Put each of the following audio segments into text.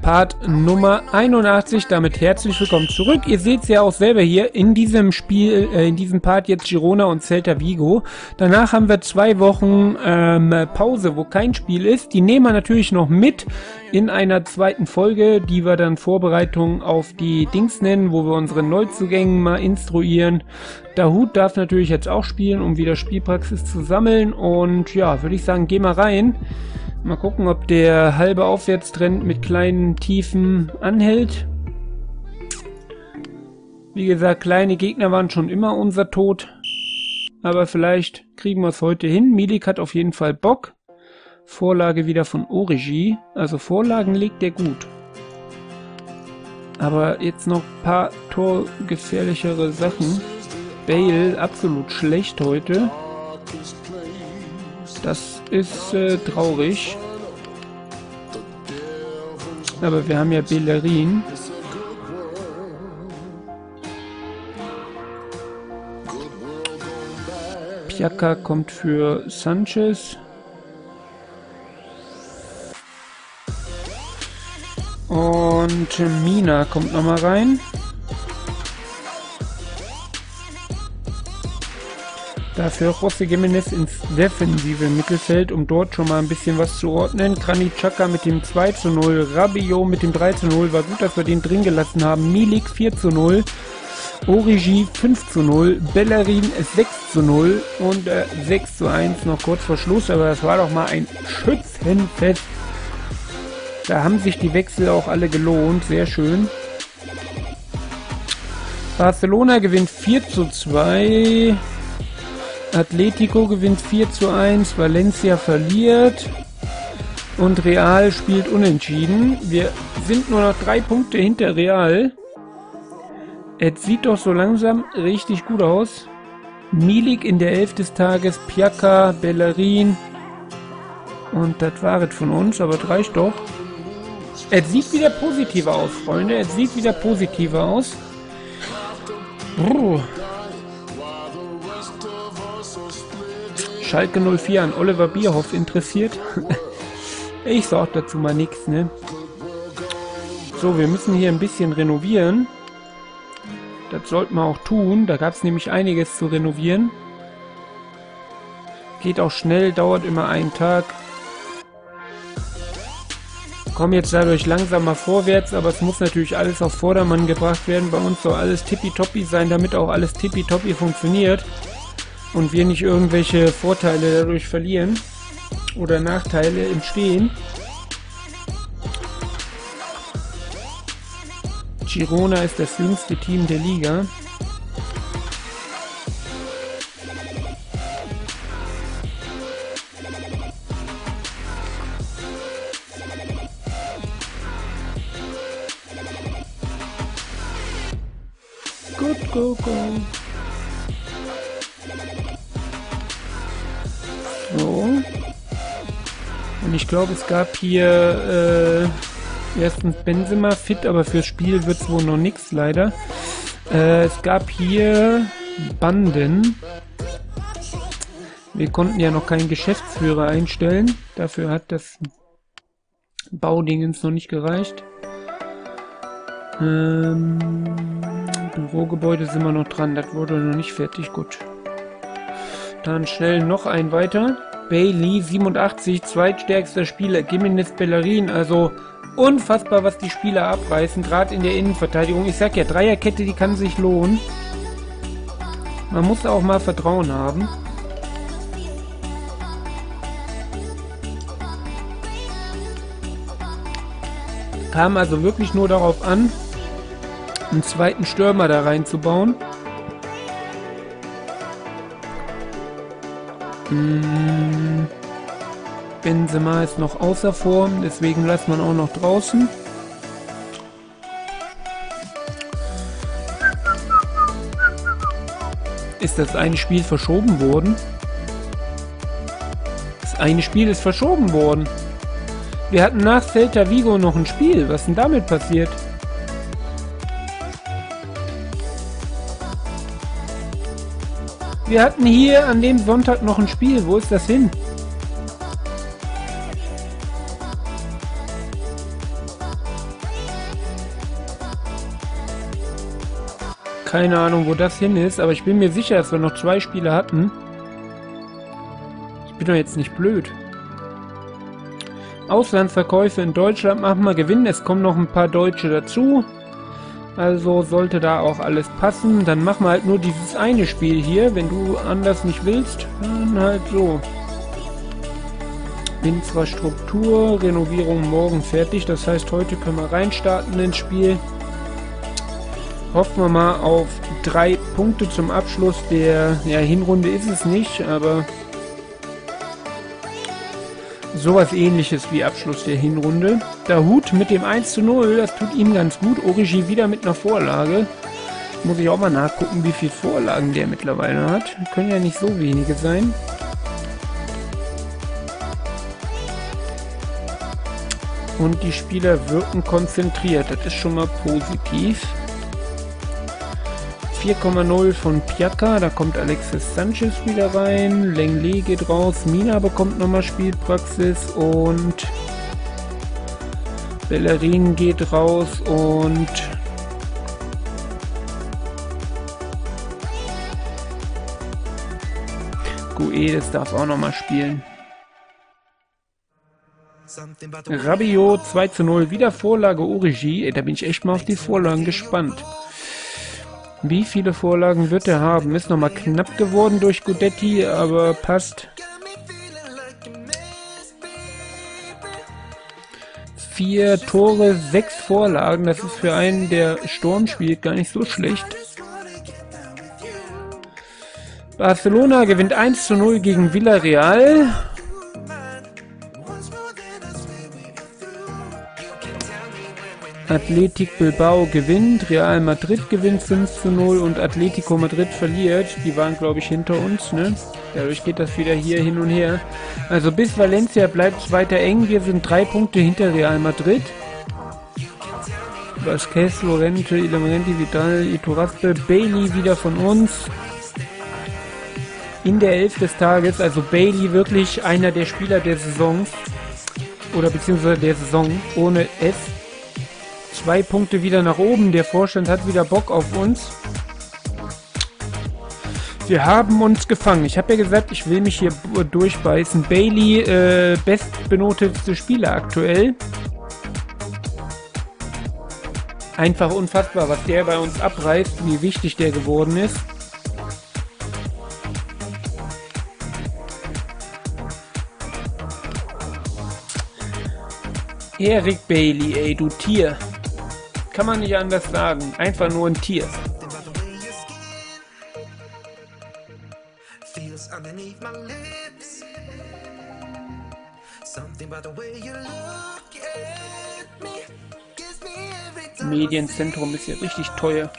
Part Nummer 81. Damit herzlich willkommen zurück. Ihr seht es ja auch selber hier in diesem Spiel, in diesem Part jetzt Girona und Celta Vigo. Danach haben wir 2 Wochen Pause, wo kein Spiel ist. Die nehmen wir natürlich noch mit in einer zweiten Folge, die wir dann Vorbereitung auf die Dings nennen, wo wir unsere Neuzugängen mal instruieren. Dahut darf natürlich jetzt auch spielen, um wieder Spielpraxis zu sammeln. Und ja, würde ich sagen, geh mal rein. Mal gucken, ob der halbe Aufwärtstrend mit kleinen Tiefen anhält. Wie gesagt, kleine Gegner waren schon immer unser Tod. Aber vielleicht kriegen wir es heute hin. Milik hat auf jeden Fall Bock. Vorlage wieder von Origi. Also Vorlagen legt er gut. Aber jetzt noch ein paar torgefährlichere Sachen. Bale absolut schlecht heute. Das ist traurig. Aber wir haben ja Bellerin. Xhaka kommt für Sanchez. Und Mina kommt nochmal rein. Dafür José Giménez ins defensive Mittelfeld, um dort schon mal ein bisschen was zu ordnen. Granit Xhaka mit dem 2:0, Rabiot mit dem 3:0, war gut, dass wir den drin gelassen haben. Milik 4:0, Origi 5:0, Bellerin 6:0 und 6:1 noch kurz vor Schluss, aber das war doch mal ein Schützenfest. Da haben sich die Wechsel auch alle gelohnt, sehr schön. Barcelona gewinnt 4:2. Atletico gewinnt 4:1, Valencia verliert und Real spielt unentschieden. Wir sind nur noch 3 Punkte hinter Real. Es sieht doch so langsam richtig gut aus. Milik in der 11 des Tages, Xhaka, Bellerin und das war es von uns, aber das reicht doch. Es sieht wieder positiver aus, Freunde, es sieht wieder positiver aus. Schalke 04 an Oliver Bierhoff interessiert. Ich sag dazu mal nichts, ne? So, wir müssen hier ein bisschen renovieren. Das sollten wir auch tun. Da gab es nämlich einiges zu renovieren. Geht auch schnell, dauert immer einen Tag. Kommen jetzt dadurch langsam mal vorwärts, aber es muss natürlich alles auf Vordermann gebracht werden. Bei uns soll alles tippitoppi sein, damit auch alles tippitoppi funktioniert. Und wir nicht irgendwelche Vorteile dadurch verlieren oder Nachteile entstehen. Girona ist das jüngste Team der Liga. Gut, go, go. So. Und ich glaube, es gab hier erstens Benzema fit, aber fürs Spiel wird es wohl noch nichts, leider. Es gab hier Banden. Wir konnten ja noch keinen Geschäftsführer einstellen. Dafür hat das Baudingens noch nicht gereicht. Bürogebäude sind wir noch dran. Das wurde noch nicht fertig. Gut. Dann schnell noch ein weiter. Bailey, 87, zweitstärkster Spieler. Giménez, Bellerin, also unfassbar, was die Spieler abreißen, gerade in der Innenverteidigung. Ich sag ja, Dreierkette, die kann sich lohnen. Man muss auch mal Vertrauen haben. Kam also wirklich nur darauf an, einen zweiten Stürmer da reinzubauen. Benzema ist noch außer Form, deswegen lässt man auch noch draußen. Ist das eine Spiel verschoben worden? Das eine Spiel ist verschoben worden. Wir hatten nach Celta Vigo noch ein Spiel. Was ist denn damit passiert? Wir hatten hier an dem Sonntag noch ein Spiel. Wo ist das hin? Keine Ahnung, wo das hin ist, aber ich bin mir sicher, dass wir noch 2 Spiele hatten. Ich bin doch jetzt nicht blöd. Auslandsverkäufe in Deutschland machen wir gewinnen. Es kommen noch ein paar Deutsche dazu. Also sollte da auch alles passen. Dann machen wir halt nur dieses eine Spiel hier. Wenn du anders nicht willst, dann halt so. Infrastruktur, Renovierung morgen fertig. Das heißt, heute können wir reinstarten ins Spiel. Hoffen wir mal auf 3 Punkte zum Abschluss der Hinrunde ist es nicht, aber sowas Ähnliches wie Abschluss der Hinrunde. Der Hut mit dem 1:0, das tut ihm ganz gut. Origi wieder mit einer Vorlage. Muss ich auch mal nachgucken, wie viele Vorlagen der mittlerweile hat. Können ja nicht so wenige sein. Und die Spieler wirken konzentriert. Das ist schon mal positiv. 4,0 von Piaka, da kommt Alexis Sanchez wieder rein, Lenglet geht raus, Mina bekommt nochmal Spielpraxis und Bellerin geht raus und Guedes darf auch nochmal spielen. Rabiot 2:0, wieder Vorlage Origi, ey, da bin ich echt mal auf die Vorlagen gespannt. Wie viele Vorlagen wird er haben? Ist nochmal knapp geworden durch Gudetti, aber passt. 4 Tore, 6 Vorlagen. Das ist für einen, der Sturm spielt, gar nicht so schlecht. Barcelona gewinnt 1:0 gegen Villarreal. Athletic Bilbao gewinnt, Real Madrid gewinnt 5:0 und Atletico Madrid verliert. Die waren, glaube ich, hinter uns, ne? Dadurch geht das wieder hier hin und her. Also bis Valencia bleibt es weiter eng. Wir sind 3 Punkte hinter Real Madrid. Vasquez, Lorente, Ilamorenti, Vidal, Iturraspe, Bailey wieder von uns. In der 11 des Tages, also Bailey wirklich einer der Spieler der Saison. Oder beziehungsweise der Saison ohne S. 2 Punkte wieder nach oben. Der Vorstand hat wieder Bock auf uns. Wir haben uns gefangen. Ich habe ja gesagt, ich will mich hier durchbeißen. Bailey, bestbenotetste Spieler aktuell. Einfach unfassbar, was der bei uns abreißt, wie wichtig der geworden ist. Eric Bailey, ey, du Tier. Kann man nicht anders sagen. Einfach nur ein Tier. Medienzentrum ist ja richtig teuer.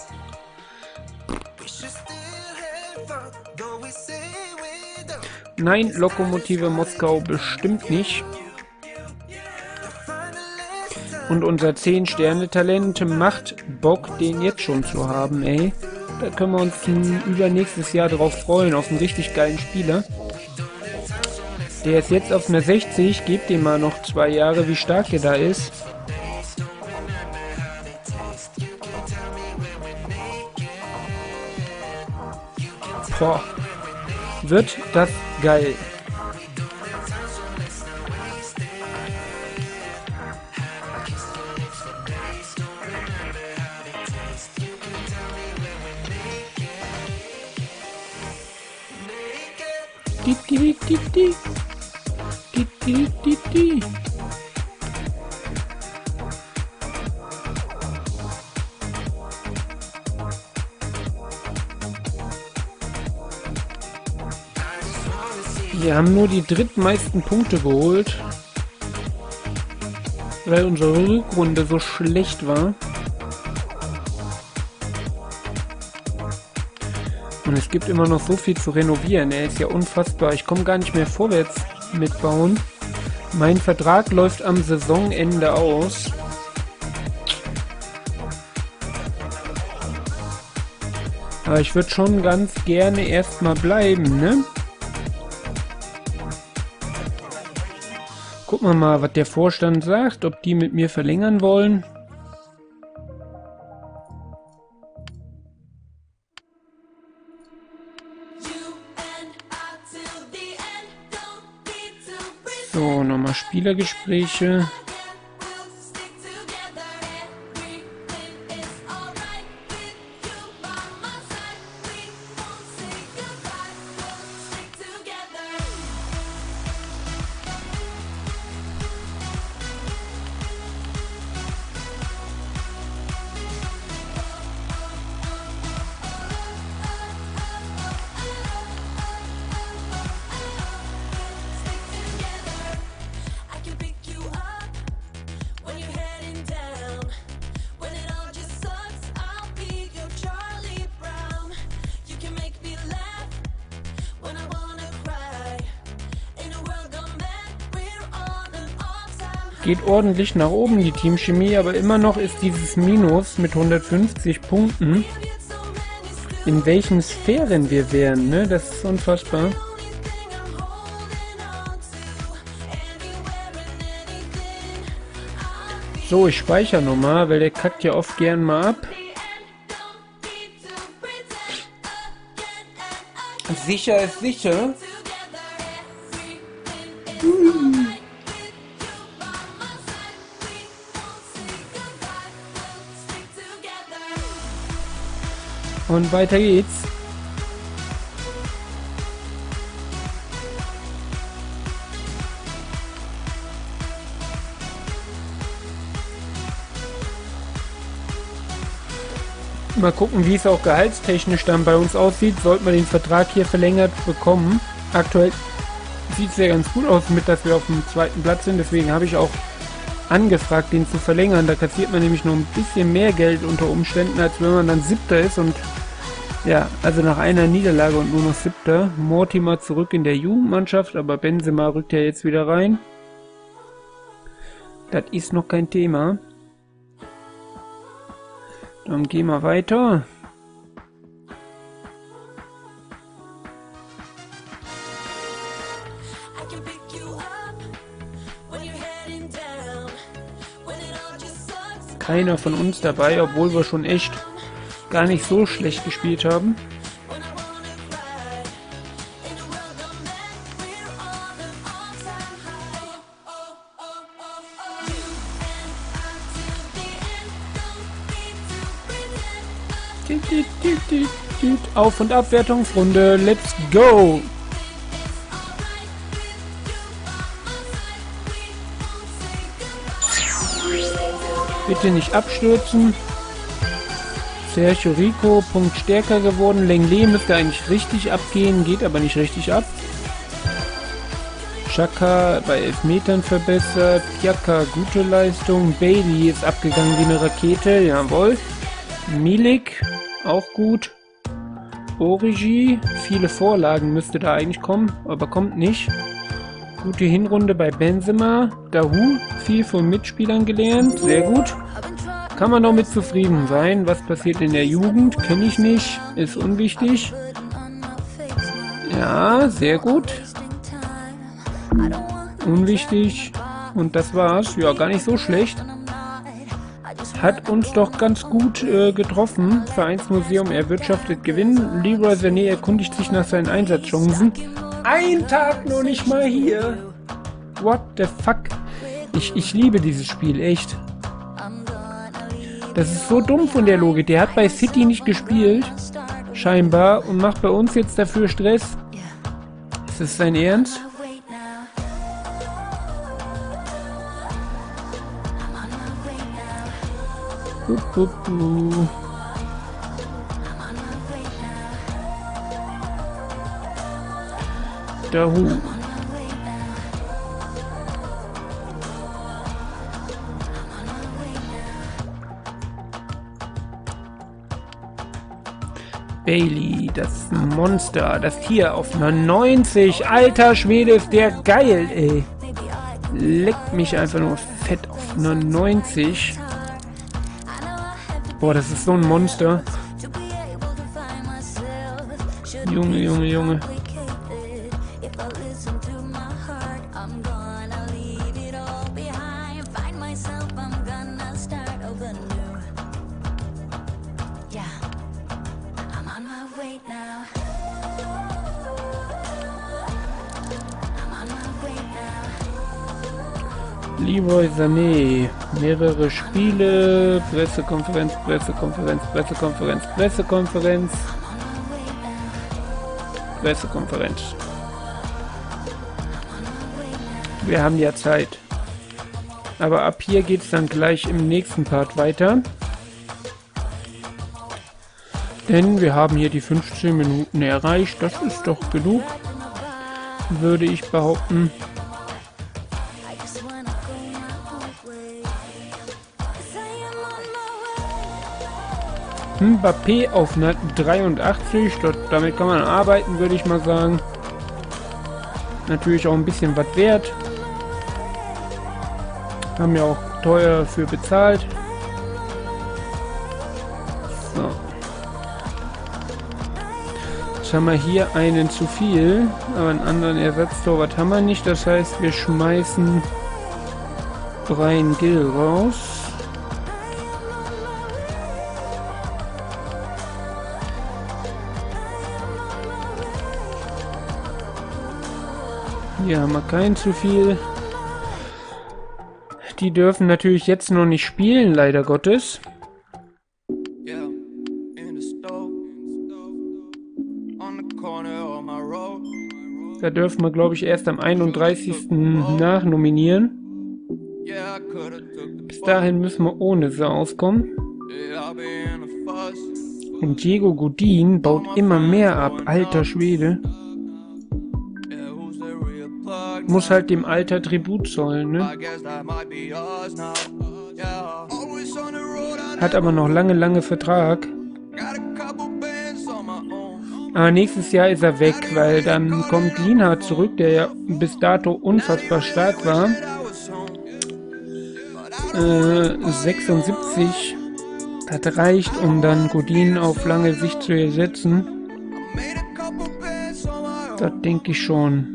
Nein, Lokomotive Moskau bestimmt nicht. Und unser 10-Sterne-Talent macht Bock, den jetzt schon zu haben, ey. Da können wir uns übernächstes Jahr drauf freuen, auf einen richtig geilen Spieler. Der ist jetzt auf einer 60, gebt dem mal noch 2 Jahre, wie stark der da ist. Boah, wird das geil. Wir haben nur die drittmeisten Punkte geholt, weil unsere Rückrunde so schlecht war. Und es gibt immer noch so viel zu renovieren. Er ist ja unfassbar. Ich komme gar nicht mehr vorwärts mit Bauen. Mein Vertrag läuft am Saisonende aus. Aber ich würde schon ganz gerne erstmal bleiben, ne? Gucken wir mal, was der Vorstand sagt, ob die mit mir verlängern wollen. Spielergespräche. Geht ordentlich nach oben, die Teamchemie, aber immer noch ist dieses Minus mit 150 Punkten, in welchen Sphären wir wären, ne? Das ist unfassbar. So, ich speichere nochmal, weil der kackt ja oft gern mal ab. Sicher ist sicher. Und weiter geht's. Mal gucken, wie es auch gehaltstechnisch dann bei uns aussieht. Sollten wir den Vertrag hier verlängert bekommen. Aktuell sieht es ja ganz gut aus, mit dass wir auf dem zweiten Platz sind. Deswegen habe ich auch angefragt, den zu verlängern. Da kassiert man nämlich noch ein bisschen mehr Geld unter Umständen, als wenn man dann Siebter ist. Und ja, also nach einer Niederlage und nur noch Siebter. Mortimer zurück in der Jugendmannschaft, aber Benzema rückt ja jetzt wieder rein. Das ist noch kein Thema. Dann gehen wir weiter. Keiner von uns dabei, obwohl wir schon echt gar nicht so schlecht gespielt haben. Auf- und Abwertungsrunde, let's go! Bitte nicht abstürzen. Sergio Rico, Punkt stärker geworden. Lenglet müsste eigentlich richtig abgehen, geht aber nicht richtig ab. Xhaka bei Elfmetern verbessert. Xhaka, gute Leistung. Bailey ist abgegangen wie eine Rakete, jawohl. Milik, auch gut. Origi, viele Vorlagen müsste da eigentlich kommen, aber kommt nicht. Gute Hinrunde bei Benzema. Dahu, viel von Mitspielern gelernt, sehr gut. Kann man noch mit zufrieden sein. Was passiert in der Jugend? Kenne ich nicht, ist unwichtig. Ja, sehr gut. Unwichtig. Und das war's. Ja, gar nicht so schlecht. Hat uns doch ganz gut getroffen. Vereinsmuseum erwirtschaftet Gewinn. Leroy Sané erkundigt sich nach seinen Einsatzchancen. Ein Tag noch nicht mal hier. What the fuck? Ich liebe dieses Spiel, echt. Das ist so dumm von der Logik. Der hat bei City nicht gespielt, scheinbar, und macht bei uns jetzt dafür Stress. Ist das sein Ernst? Dahu. Bailey, das Monster, das Tier auf einer 90. Alter Schwede, ist der geil, ey. Leckt mich einfach nur fett auf einer 90. Boah, das ist so ein Monster. Junge, Junge, Junge. Leroy Sané, mehrere Spiele, Pressekonferenz, Pressekonferenz, Pressekonferenz, Pressekonferenz, Pressekonferenz. Wir haben ja Zeit. Aber ab hier geht es dann gleich im nächsten Part weiter. Denn wir haben hier die 15 Minuten erreicht. Das ist doch genug, würde ich behaupten. Mbappé auf 83, damit kann man arbeiten, würde ich mal sagen. Natürlich auch ein bisschen was wert. Haben ja auch teuer für bezahlt. So. Jetzt haben wir hier einen zu viel, aber einen anderen Ersatztorwart haben wir nicht. Das heißt, wir schmeißen Bryan Gil raus. Hier haben wir keinen zu viel. Die dürfen natürlich jetzt noch nicht spielen, leider Gottes. Da dürfen wir, glaube ich, erst am 31. nachnominieren. Bis dahin müssen wir ohne sie auskommen. Und Diego Godin baut immer mehr ab, alter Schwede. Muss halt dem Alter Tribut zollen, ne? Hat aber noch lange Vertrag. Aber nächstes Jahr ist er weg, weil dann kommt Lienhardt zurück, der ja bis dato unfassbar stark war. 76. Das reicht, um dann Godin auf lange Sicht zu ersetzen. Das denke ich schon.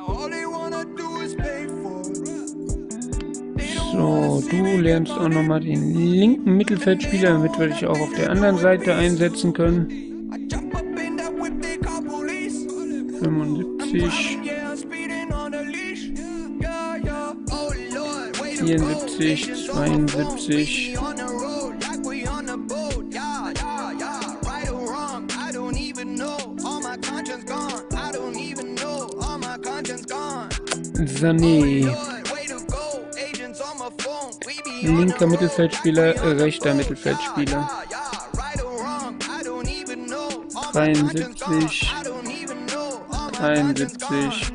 So, du lernst auch nochmal den linken Mittelfeldspieler, damit wir dich auch auf der anderen Seite einsetzen können. 75, 74, 72. Sané. Linker Mittelfeldspieler, rechter Mittelfeldspieler. 73, 73,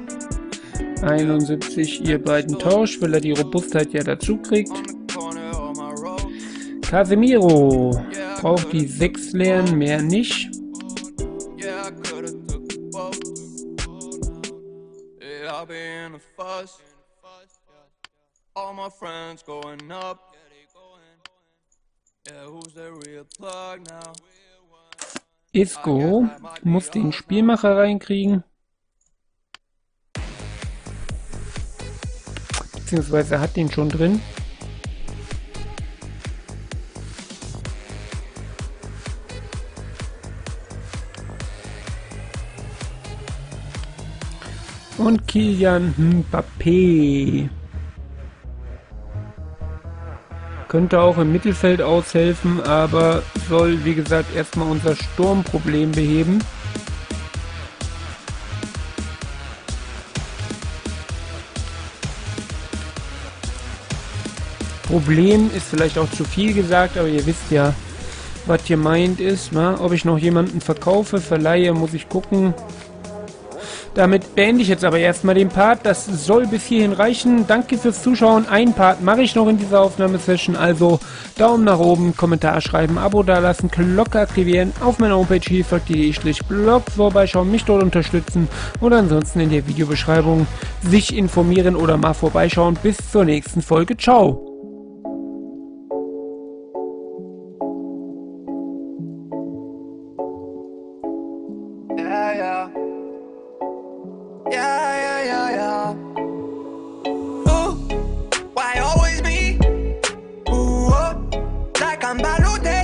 71, ihr beiden tauscht, weil er die Robustheit ja dazu kriegt. Casemiro braucht die 6 lernen, mehr nicht. All my friends going up. Yeah, who's the real plug now? Isco muss den Spielmacher reinkriegen. Beziehungsweise hat den schon drin. Und Kylian Mbappé. Könnte auch im Mittelfeld aushelfen, aber soll, wie gesagt, erstmal unser Sturmproblem beheben. Problem ist vielleicht auch zu viel gesagt, aber ihr wisst ja, was gemeint ist. Ne? Ob ich noch jemanden verkaufe, verleihe, muss ich gucken. Damit beende ich jetzt aber erstmal den Part. Das soll bis hierhin reichen. Danke fürs Zuschauen. Einen Part mache ich noch in dieser Aufnahmesession. Also Daumen nach oben, Kommentar schreiben, Abo dalassen, Glocke aktivieren, auf meiner Homepage hilfakt.de/blog vorbeischauen, mich dort unterstützen und ansonsten in der Videobeschreibung sich informieren oder mal vorbeischauen. Bis zur nächsten Folge. Ciao! Why always me? Ooh, oh, like I'm Balotelli.